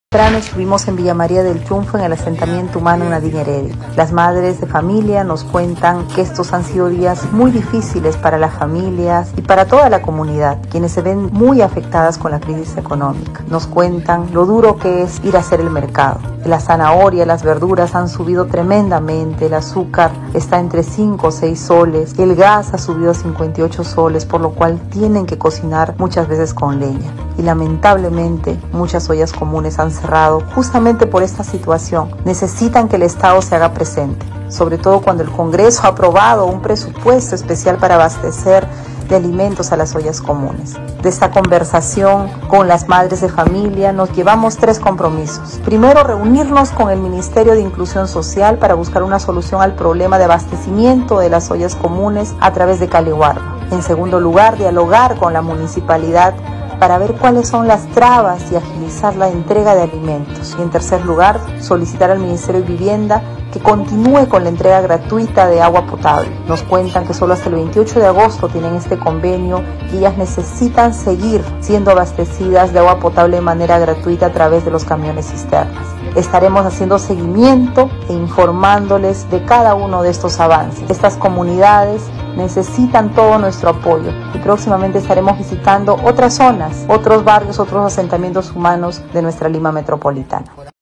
Temprano estuvimos en Villa María del Triunfo en el asentamiento humano Nadine Heredia. Las madres de familia nos cuentan que estos han sido días muy difíciles para las familias y para toda la comunidad, quienes se ven muy afectadas con la crisis económica. Nos cuentan lo duro que es ir a hacer el mercado. La zanahoria, las verduras han subido tremendamente, el azúcar está entre 5 o 6 soles, el gas ha subido a 58 soles, por lo cual tienen que cocinar muchas veces con leña. Y lamentablemente muchas ollas comunes han cerrado justamente por esta situación. Necesitan que el Estado se haga presente, sobre todo cuando el Congreso ha aprobado un presupuesto especial para abastecer de alimentos a las ollas comunes. De esta conversación con las madres de familia nos llevamos 3 compromisos. Primero, reunirnos con el Ministerio de Inclusión Social para buscar una solución al problema de abastecimiento de las ollas comunes a través de Caleguarma. En segundo lugar, dialogar con la municipalidad para ver cuáles son las trabas y agilizar la entrega de alimentos. Y en tercer lugar, solicitar al Ministerio de Vivienda que continúe con la entrega gratuita de agua potable. Nos cuentan que solo hasta el 28 de agosto tienen este convenio y ellas necesitan seguir siendo abastecidas de agua potable de manera gratuita a través de los camiones cisternas. Estaremos haciendo seguimiento e informándoles de cada uno de estos avances. Estas comunidades necesitan todo nuestro apoyo y próximamente estaremos visitando otras zonas, otros barrios, otros asentamientos humanos de nuestra Lima metropolitana.